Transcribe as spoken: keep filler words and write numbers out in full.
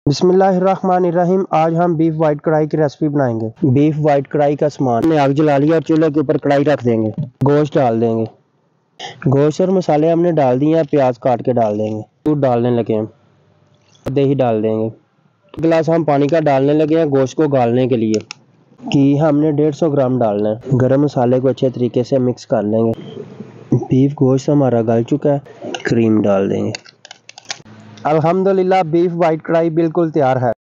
बिस्मिल्लाहिर्रहमानिर्रहीम। आज हम बीफ वाइट कढ़ाई की रेसिपी बनाएंगे। बीफ वाइट कढ़ाई का सामान, हमने आग जला लिया और चूल्हे के ऊपर कढ़ाई रख देंगे। गोश्त डाल देंगे। गोश्त और मसाले हमने डाल दिए हैं। प्याज काट के डाल देंगे। दूध डालने लगे हैं। दही डाल देंगे। गिलास हम पानी का डालने लगे हैं गोश्त को गालने के लिए। घी हमने डेढ़ सौ ग्राम डालना है। गरम मसाले को अच्छे तरीके से मिक्स कर लेंगे। बीफ गोश्त हमारा गल चुका है। क्रीम डाल देंगे। अल्हम्दुलिल्लाह बीफ वाइट कढ़ाई बिल्कुल तैयार है।